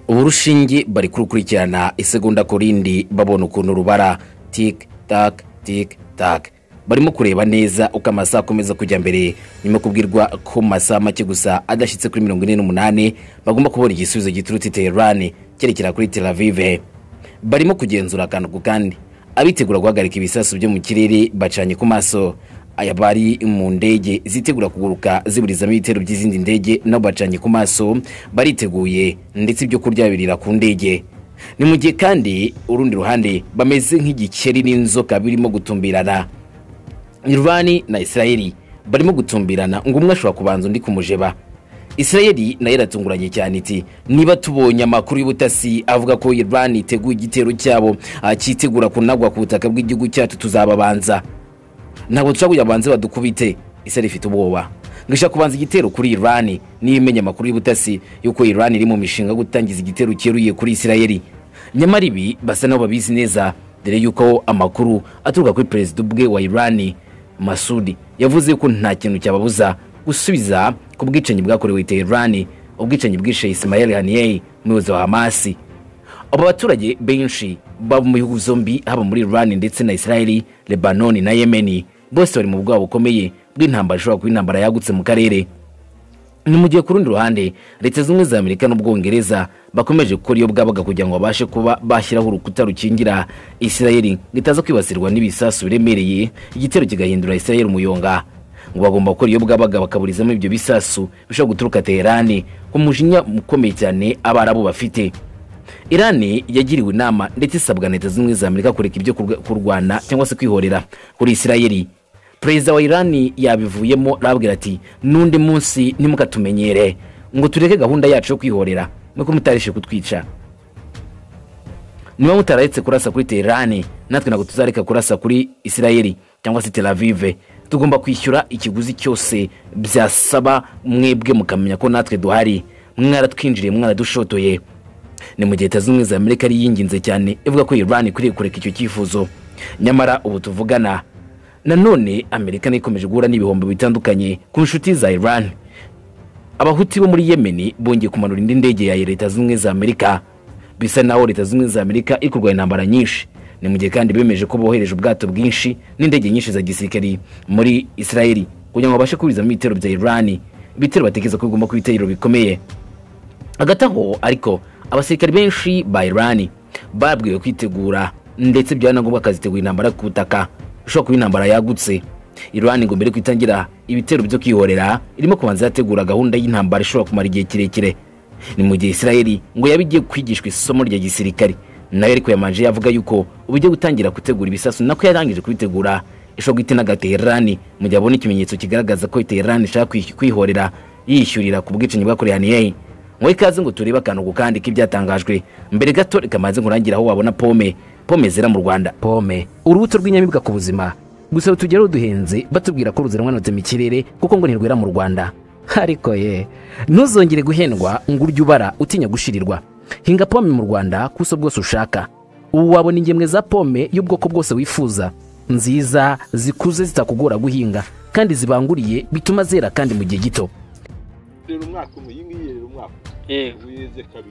Urushinge bari kurukurikirana isegonda kurindi babona ukuntu rubara tik tak tik tak. Barimo kureba neza uko amasaha akomeza kujya mbere nyuma kubwirwa ko masaha make gusa adashitse kuri 48 bagomba kubona igisubizo giturutse Tehran cyerekera kuri Tel Aviv. Barimo kugenzura akantu ku kandi abitegura guhagarika ibisasu byo mu kirere bacanye ku maso. Aya bari mu ndege zitegura kuguruka ziburizamo ibitero by'izindi ndege nabo bacanye ku maso bariteguye ndetse ibyo kurya birira ku ndege. Ni mu gihe kandi urundi ruhande bameze nk'igikeri n'inzoka birimo gutumbirana. Iran na Israeli barimo gutumbirana ngo umwe ashobora kubanza undi kumujeba. Israeli nayo iratunguranye cyane iti niba tubonye amakuru y'ubutasi avuga ko Iran iteguye igitero cyabo akitegura kunagwa ku butaka bw'igihugu cyacu tuzababanza. Ntabwo turaguye abanze badukubite. Israeli ifite ubwoba ngisha kubanza igitero kuri Iran n'imenya amakuru y'ubutasi yuko Iran iri mu mishinga gutangiza igitero cyeruye kuri Israeli. Nyamara ibi basa nabo babizi neza dore yuko amakuru aturuka kuri president ubwe wa Iran Masudi yavuze ko nta kintu cyababuza gusubiza ku bwicanyi bwakorewe Tehran, ubwicanyi bwishe Ismail Haniyeh umuyobozi wa Hamas. Abo baturage benshi baba mu bihugu zombi haba muri Iran ndetse na Israeli, Lebanon na Yemen bose bari mu bwabo bukomeye bw'intambara ishobora kuba intambara yagutse mu karere. Ni mu gihe kurundi ruhande leta zimwe za Amerika n'Ubwongereza bakomeje gukora iyo bwabaga kugira ngo babashe kuba bashyiraho urukuta rukingira Israeli gitaza kwibasirwa n'ibisasu biremereye igitero kigahindura Israeli umuyonga. Ngo bagomba gukora iyo bwabaga bakaburizamo ibyo bisasu bishobora guturuka Tehran ku mujinya mukomeye cyane abarabu bafite. Iran yagiriwe inama ndetse isabwa leta zimwe za Amerika kureka ibyo kurwana cyangwa se kwihorera kuri Israeli. Perezida wa Iran yabivuyemo arabwira ati nundi munsi nimukatumenyere ngo tureke gahunda yacu yo kwihorera nuko mutarishe kutwica. Niba mutararetse kurasa kuri Tehran natwe nako tuzareka kurasa kuri Israeli cyangwa se Tel Aviv. Tugomba kwishyura ikiguzi cyose byasaba mwebwe mukamenya ko natwe duhari mwaratwinjiriye mwaradushotoye. Ni mu gihe tazumwe za Amerika ari yinginze cyane ivuga ko Iran ikwiye kureka icyo cyifuzo. Nyamara ubu tuvugana nanone Amerika ikomeje guhura n'ibihombo bitandukanye ku nshuti za Iran. Abahuti bo muri Yemen bongeye kumanura indi ndege ya leta zimwe za Amerika. Bisa naho leta zimwe za Amerika ikurwaye intambara nyinshi. Ni mu gihe kandi bemeje ko bohereje ubwato bwinshi n'indege nyinshi za gisirikari muri Israeli kugira ngo babashe kubiza mu bitero bya Iran. Ibitero bategeza ko bigomba kubitero bikomeye. Agataho ariko abasirikari benshi ba Iran babwiwe kwitegura ndetse byanagomba kazitegura intambara ku butaka ishobora kuba intambara yagutse. Iran ngo mbere kwitangira ibitero byo kwihorera irimo kubanza yategura gahunda y'intambara ishobora kumara igihe kirekire. Ni mu gihe Israeli ngo yabigiye kwigishwa isomo rya gisirikari nayo ariko yamanje yavuga yuko ubujye gutangira gutegura ibisasu nako yarangije kubitegura ishobora guhita Tehran mu gihe abona ikimenyetso kigaragaza ko Tehran ishaka kwihorera yishyurira ku bwicanyi bwakorewe Haniyeh. Ngo ikaze ngo tureba akantu kandi k'ibyatangajwe mbere gato ikamaze nkurangira aho wabona pome zera mu Rwanda. Pome urubuto rw'inyamibwa ku buzima gusa tugera duhenze batubwira ko ruziranwa note mu kirere kuko ngo ntirwera mu Rwanda. Ariko ntuzongere guhendwa ngo urye ubara utinya gushirirwa. Hinga pome mu Rwanda kuso bwose ushaka. Ubu wabona ingemwe za pome y'ubwoko bwose wifuza nziza zikuze zitakugora guhinga kandi zibanguriye bituma zera kandi mu gihe gito. Rero umwaka umuyingiye rero umwaka wize kabiri.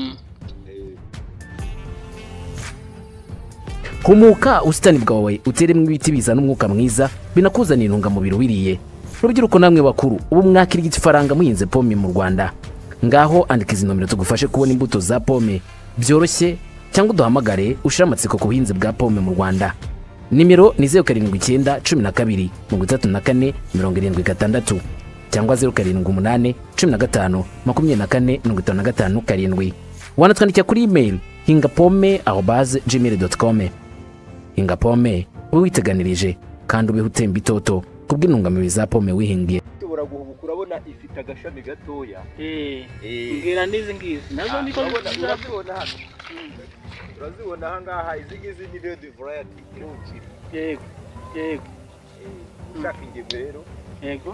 Humuka usitani bwawe uteremwe ibiti bizana umwuka mwiza binakuzanira intungamubiri wiriye. Rubyiruko namwe bakuru ubu mwakira igifaranga muhinze pome mu Rwanda. Ngaho andika izi nomero tugufashe kubona imbuto za pome byoroshye cyangwa duhamagare ushira amatsiko ku buhinzi bwa pome mu Rwanda. Nimero ni 0712 12 34 76 cyangwa 0788 15 24 55 7. Wanatwandikira kuri email hingapome@gmail.com. Hingapome witeganirije kandi ubeho utemba itoto kubw'intungamubiri za pome wihingiye. Tubura guhubuka urabona ifite agashami gatoya. Ngira nizi ngizi nazo niko urazibona hano. Urazibona hangaha izigize ni red variety irukira. Yego. Ushaka ingemwe rero. Yego.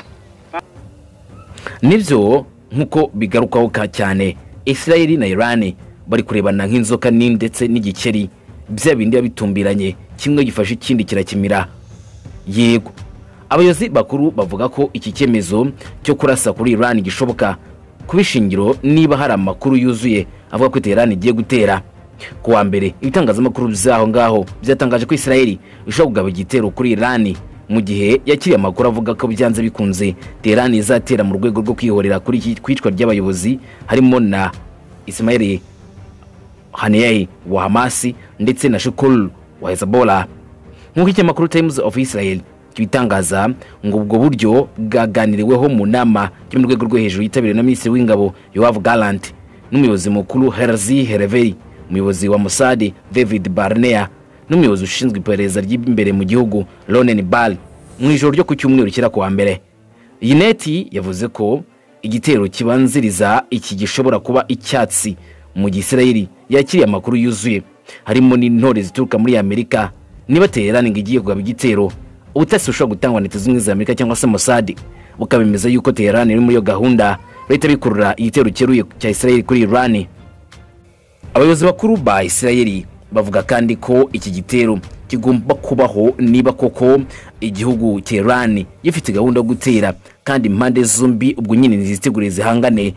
Nibyo nkuko bigarukaho ka cyane Israeli na Iran bari kurebana nk'inzoka ndetse n'igikeri bya bindi bitumbiranye kimwe gifashe ikindi kirakimira. Yego abayobozi bakuru bavuga ko iki cyemezo cyo kurasa kuri Iran gishoboka kubishingiro niba hari amakuru yuzuye avuga ko Tehran igiye gutera. Kuwa mbere ibitangazamakuru byaho ngaho byatangaje ko Israeli ishobora kugaba igitero kuri Iran mu gihe yakiriye amakuru avuga ko byanze bikunze Tehran izatera mu rwego rwo kwihorera kuri iki kwicwa ry'abayobozi harimo na Ismail Haniyeh wa Hamas ndetse na Shukul wa Hezbollah. Nk'uko ikinyamakuru Times of Israel kibitangaza ngo ubwo buryo bwaganiriweho mu nama yo mu rwego rwo hejuru yitabiriwe na Minisitiri w'Ingabo Yoav Gallant n'umuyobozi mukuru Herzi Hereveri, umuyobozi wa Mossad David Barnea n'umuyobozi ushinzwe iperereza ry'imbere mu gihugu Ronen Bar mu ijoro ryo ku cyumweru kira kuwa mbere. Iyi neti yavuze ko igitero kibanziriza iki gishobora kuba icyatsi mu Gisirayeli yakiriye amakuru yuzuye harimo n'intore zituruka muri Amerika niba Tehran ngigiye kugaba igitero. Ubutasi bushobora gutangwa na Leta Zunze Ubumwe za Amerika cyangwa se Mossad bukabemeza yuko Tehran iri muri iyo gahunda leta bikurura igitero cyeruye cya Israel kuri Iran. Abayobozi bakuru ba Israel bavuga kandi ko iki gitero kigomba kubaho niba koko igihugu cya Iran gifite gahunda yo gutera kandi impande zombi ubwo nyine nizitegure zihangane.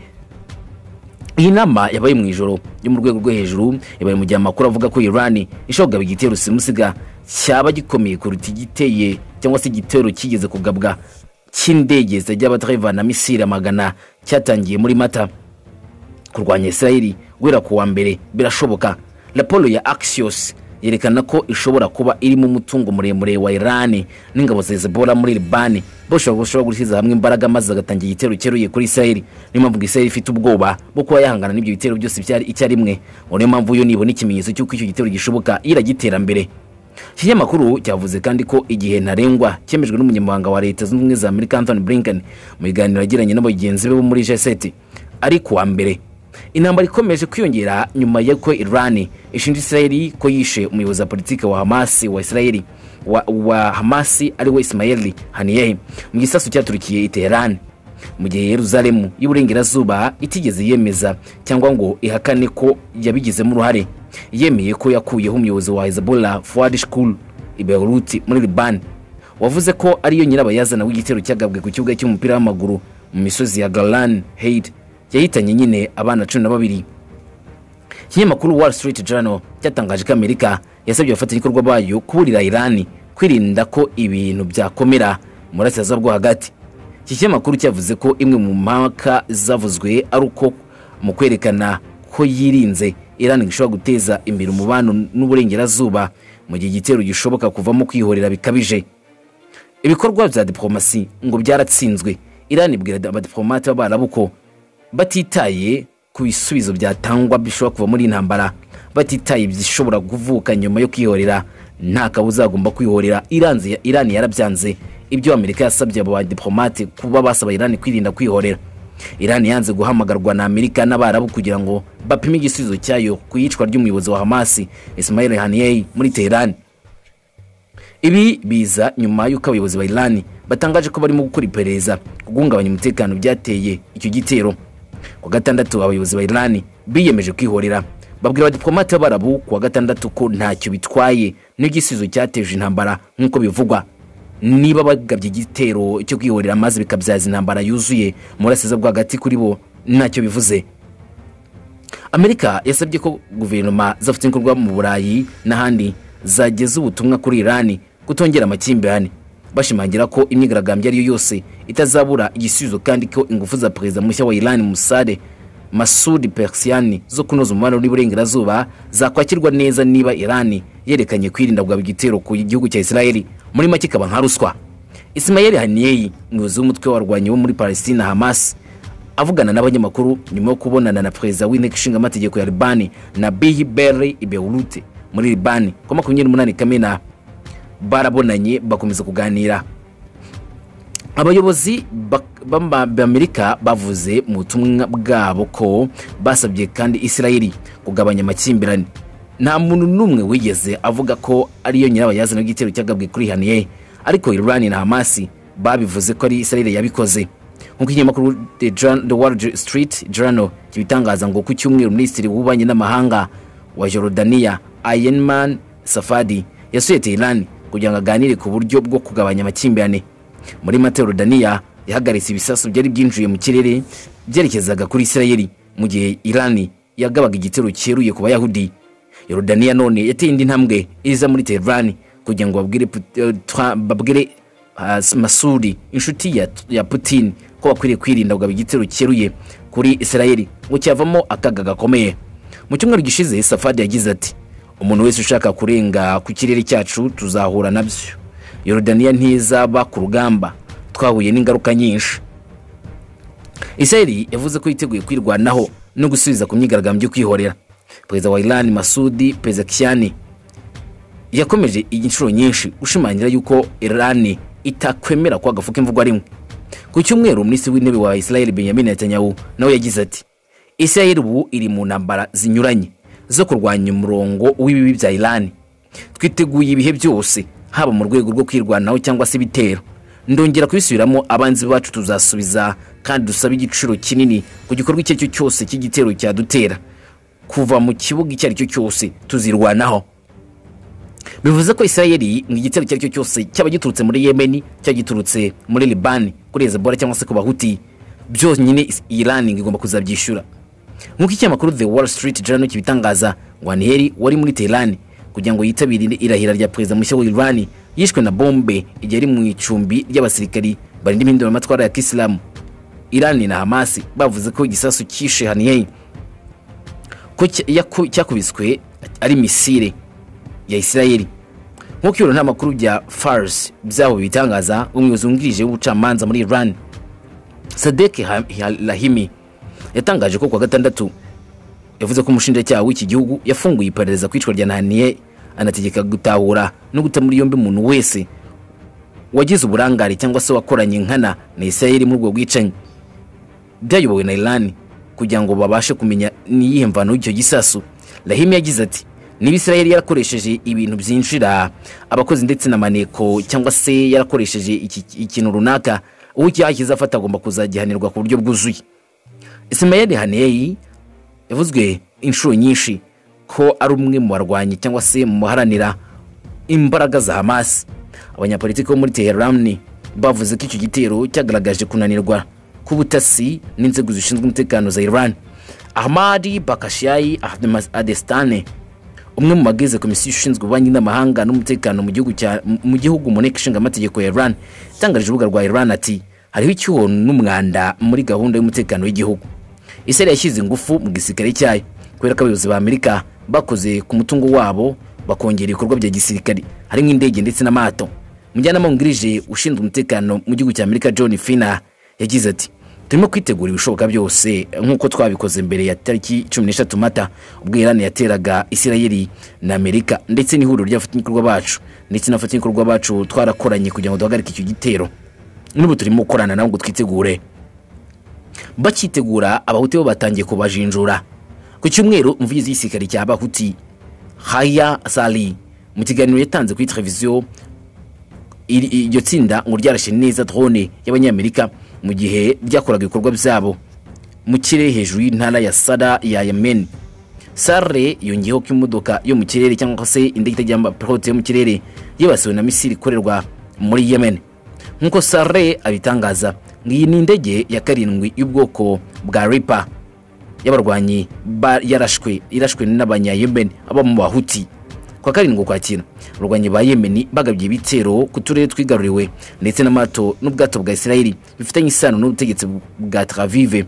Iyi nama yabaye mu ijoro yo mu rwego rwo hejuru yabaye mu gihe amakuru avuga ko Iran ishobora kugaba igitero simusiga cyaba gikomeye kuruta igiteye cyangwa se igitero kigeze kugabwa cy'indege zajya batreva na misile magana cyatangiye muri Mata. Kurwanya Israeli guhera kuwa mbere birashoboka. Raporo ya Axios yerekana ko ishobora kuba iri mu mutungo muremure wa Iran n'ingabo za Hezbollah muri Liban boshobora gushyiza hamwe imbaraga maze agatangira igitero cyeruye kuri Israeli. Niyo mpamvu Israeli ifite ubwoba bwo kuba yahangana n'ibyo bitero byose byari icyarimwe. Niyo mpamvu yo nibona ikimenyetso cy'uko icyo gitero gishoboka iragitera mbere. Ikinyamakuru cyavuze kandi ko igihe ntarengwa cyemejwe n'umunyamabanga wa Leta Zunze Ubumwe za Amerika Anthony Blinken mu biganiro yagiranye n'abagenzi be bo muri G7 ari kuwa mbere. Intambara ikomeje kwiyongera nyuma y'uko Iran ishinja Israeli ko yishe umuyobozi wa politiki wa Hamas wa Israeli wa Hamas ari we Ismail Haniyeh mu gisasu cyaturikiye i Tehran mu gihe Yerusalemu y'uburengerazuba itigeze yemeza cyangwa ngo ihakane ko yabigizemo uruhare. Yemeye ko yakuyeho umuyobozi wa Hezbollah Fuad Shukul i Beirut muri Liban wavuze ko ariyo nyirabayazana w'igitero cyagabwe ku kibuga cy'umupira w'amaguru mu misozi ya Golan Heights yahitanye nyine abana 12. Ikinyamakuru Wall Street Journal cyatangaje ko Amerika yasabye abafatanyabikorwa bayo kuburira Iran kwirinda ko ibintu byakomera mu burasirazuba bwo hagati. Iki kinyamakuru cyavuze ko imwe mu mpaka zavuzwe ari uko mu kwerekana ko yirinze Iran gishobora guteza imbere umubano n'uburengerazuba mu gihe igitero gishoboka kuvamo kwihorera bikabije. Ibikorwa bya diplomasi ngo byaratsinzwe. Iran ibwira abadiplomate b'Abarabu batitaye ku bisubizo byatangwa bishobora kuva muri intambara, batitaye byishobora kuvuka nyuma yo kwihorera nta kabuza agomba kwihorera. Iran yarabyanze ibyo Amerika yasabye abo diplomate kuba basaba Iran kwirinda kwihorera. Iran yanze guhamagarwa na Amerika n'Abarabu kugira ngo bapime igisubizo cyayo kuyicwa ry'umuyobozi wa Hamas Ismail Haniyeh muri Tehran. Ibi biza nyuma y'uko abayobozi ba Iran batangaje ko barimo gukora iperereza kugungabanya umutekano byateye icyo gitero. Ku gatandatu abayobozi ba Iran biyemeje kwihorera babwira abadiplomate b'Abarabu ku gatandatu ko ntacyo bitwaye n'igisubizo cyateje intambara nk'uko bivugwa. Niba bagabye igitero cyo kwihorera maze bikabyaza intambara yuzuye mu burasirazuba bw'agati kuri bo ntacyo bivuze. Amerika yasabye ko guverinoma zafite inkorwa mu Burayi n'ahandi zageze ubutumwa kuri Iran kutongera amakimbirane, bashimangira ko imyigaragambyo ariyo yose itazabura igisubizo kandi ko ingufu za perezida mushya wa Iran Masoud Persiani zo kunoza umubano n'uburengerazuba zakwakirwa neza niba Iran yerekanye kwirinda kugaba igitero ku gihugu cya Israeli. Muri make kaba nka ruswa. Ismail Haniyeh umuyobozi w'umutwe warwanye wo muri Palestina Hamas avugana n'abanyamakuru nyuma yo kubonana na perezida w'inteko ishinga amategeko ya Liban Nabi Berri i Beirut muri Liban ku 28 Kamena barabonanye bakomeza kuganira. Abayobozi b'Amerika bavuze mu butumwa bwabo ko basabye kandi Israeli kugabanya amakimbirane. Nta muntu numwe wigeze avuga ko ariyo nyirabayazana w'igitero cyagabwe kuri Haniyeh, ariko Iran na Hamas babivuze ko ari Israeli yabikoze. Nk'uko ikinyamakuru The Wall Street Journal kibitangaza ngo ku cyumweru Minisitiri w'ububanyi n'amahanga wa Jordania Ayman Safadi yasuye Iran kugira ngo aganire ku buryo bwo kugabanya amakimbirane. Muri Jordania yahagaritse ibisasu byari byinjiye mu kirere byerekezaga kuri Isirayeli mu gihe Irani yagabaga igitero cyeruye ku Bayahudi. Yorodaniya none yateye indi ntambwe iza muri Tehran kugira ngo babwire Masudi inshuti ya Putin ko bakwiriye kwirinda kugaba igitero cyeruye kuri Isirayeli ngo cyavamo akaga gakomeye. Mu cyumweru gishize Safadi yagize ati umuntu wese ushaka kurenga ku kirere cyacu tuzahura nabyo. Yorodaniya ntizaba ku rugamba, twahuye n'ingaruka nyinshi. Isirayeli yavuze ko yiteguye kwirwanaho no gusubiza ku myigaragambyo kwihorera. Perezida wa Iran Masudi Pezeshkian yakomeje inshuro nyinshi ushimangira yuko Iran itakwemera kwa gafuka imvugo rimwe. Ku cyumweru Minisitiri w'Intebe wa Israel Benjamin Netanyahu nawe yagize ati Israel ubu iri mu ntambara zinyuranye zo kurwanya umurongo w'ibibi bya Iran. Twiteguye ibihe byose haba mu rwego rwo kwirwanaho cyangwa se bitero. Ndongera kubisubiramo abanzi bacu tuzasubiza kandi dusaba igiciro kinini ku gikorwa icyo cyose cy'igitero cyadutera. Kuva mu kibuga icyo cyo cyose tuzirwanaho. Bivuze ko Isirayeli ngigitero cyo cyose cyaba giturutse muri Yemen cyangwa giturutse muri Liban kuri Hezbollah cyangwa se ku Bahuti byonyine Iran igomba kuzabyishura. Nk'uko ikinyamakuru The Wall Street Journal kibitangaza ngo Anheri wari muri Tehran kugira ngo yitabire irahira rya perezida mushya wa Iran yishwe na bombe igihe ari mu icumbi ry'abasirikari barinda impinduramatwara ya Kisilamu. Iran na Hamas bavuze ko igisasu kishe Anheri ko cyakubiswe ari misile ya Isirayeli. Nk'uko ibiro n'amakuru bya Fars byaho bitangaza, umuyobozi wungirije w'ubucamanza muri Iran Sadek Lahimi yatangaje ko kwa gatandatu yavuze ko umushinjacyaha w'iki gihugu yafunguye iperereza kwicwa rya Anheri, anategeka gutahura no guta muri yombi umuntu wese wagize uburangare cyangwa se wakoranye nkana na Isirayeli mu rwo bwicanyi byayobowe na Iran kugira ngo babashe kumenya niyihe mvano y'icyo gisasu. Lahimi yagize ati niba Isirayeli yarakoresheje ibintu byinjira abakozi ndetse na maneko cyangwa se yarakoresheje ikintu runaka, uwo cyakiza afata agomba kuzagihanirwa ku buryo bwuzuye. Ismail Haniyeh yavuzwe inshuro nyinshi ko ari umwe mu barwanyi cyangwa se mu baharanira imbaraga za Hamas. Abanyapolitiki bo muri Tehran bavuze ko icyo gitero cyagaragaje kunanirwa k'ubutasi n'inzego zishinzwe umutekano za Iran. Ahmadi Bakashai Adestane umwe mu bagize komisiyo ishinzwe ububanyi n'amahanga n'umutekano mu gihugu mu nteko ishinga amategeko ya Iran yatangarije urubuga rwa Iran ati hariho icyuho n'umwanda muri gahunda y'umutekano w'igihugu. Isirayeli yashyize ingufu mu gisirikare cyayo kubera ko abayobozi ba Amerika bakoze ku mutungo wabo bakongera ibikorwa bya gisirikare harimo indege ndetse n'amato. Mujyanama wungirije ushinzwe umutekano mu gihugu cya Amerika John Fina yagize ati turimo kwitegura ibishoboka byose nk'uko twabikoze mbere ya tariki 13 Mata ubwo Iran yateraga Isirayeli na Amerika ndetse n'ihuriro ry'abafatanyabikorwa bacu ndetse n'abafatanyabikorwa bacu twarakoranye kugira ngo duhagarike icyo gitero. N'ubu turimo gukorana nabo ngo twitegure. Bakitegura Abahuti bo batangiye kubajinjura. Ku cyumweru umuvugizi w'igisirikare cya Abahuti Haya Sali mu kiganiro yatanze kuri Televiziyo iryo tsinda ngo ryarashe neza drone y'Abanyamerika mu gihe ryakoraga ibikorwa byabo mu kirere hejuru y'intara ya Sada ya Yemen. Sare yongeyeho ko imodoka yo mu kirere cyangwa se indege itajyamba pilote yo mu kirere yibasiwe na misiri ikorerwa muri Yemen. Nkuko Sare abitangaza ngiyi ni indege ya karindwi y'ubwoko bwa Reaper y'abarwanyi irashwe n'abanya Yemen aba mu Bahuti. Kwa karindwi kwakira urwanyi ba Yemen bagabye ibitero ku turere twigaruriwe ndetse n'amato n'ubwato bwa Isirayeli bifitanye isano n'ubutegetsi bwa Tel Aviv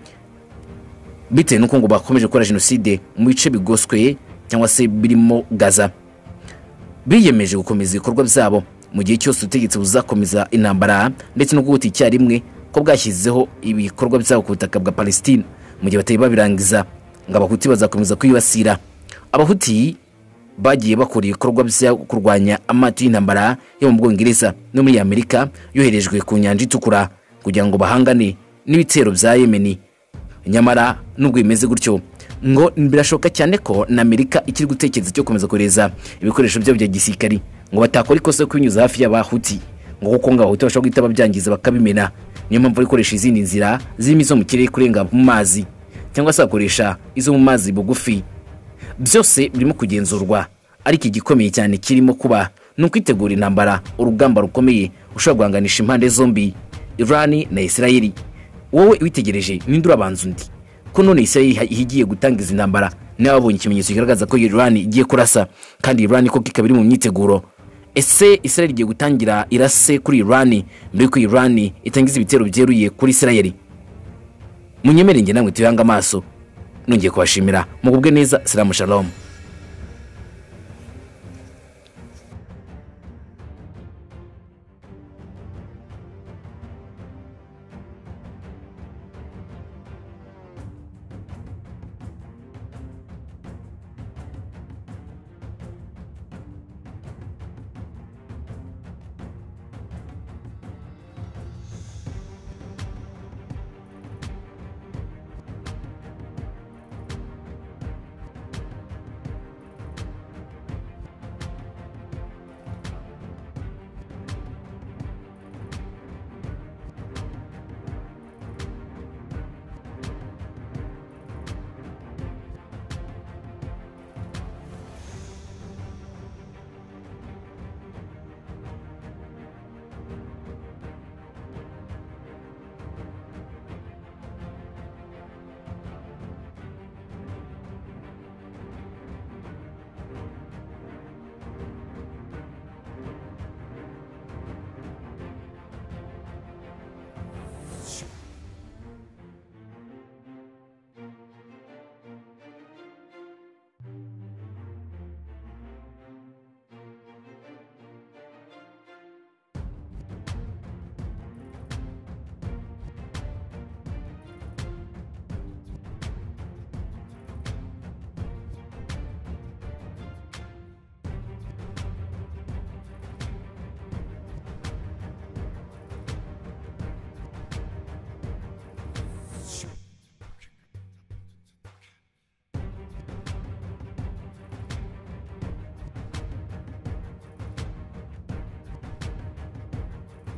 bitewe n'uko ngo bakomeje gukora genocide mu bice bigoswe cyangwa se birimo Gaza. Biyemeje gukomeza ibikorwa byabo mu gihe cyose ubutegetsi buzakomeza intambara ndetse no guhuta icyarimwe ko bwashyizeho ibikorwa byabo ku butaka bwa Palestine mu gihe batari babirangiza ngo Abahuti bazakomeza kwibasira. Abahuti bagiye bakora ibikorwa byo kurwanya amato y'intambara yo mu Bwongereza no muri Amerika yoherejwe ku nyanja itukura kugira ngo bahangane n'ibitero bya Yemen. Nyamara nubwo imeze gutyo ngo birashoka cyane ko na Amerika ikiri gutekereza cyo komeza koreza ibikoresho byo bya gisirikari ngo batakora ikosa kunyuza hafi y'Abahuti ngo kuko ngo Abahuti bashobora guhita babyangiza bakabimena. Niyo mpamvu ikoresha izindi nzira zirimo izo mu kirere kurenga mu mazi cyangwa se akoresha izo mu mazi bugufi. Byose birimo kugenzurwa ariko igikomeye cyane kirimo kuba n'ukwitegura intambara urugamba rukomeye ushobora guhanganisha impande zombi Iran na Isirayeli. wowe witegereje ninde urabanza undi ko none Israel igiye gutangiza intambara n'ababonye ikimenyetso kigaragaza ko Iran igiye kurasa kandi Iran ko kikabiri mu myiteguro. Ese Israel igiye gutangira irase kuri Iran mbere ko Iran itangiza ibitero byeruye kuri Israel? Munyemere nge namwe tuyanga amaso nongeye kubashimira mugubwe neza. Salamu shalom.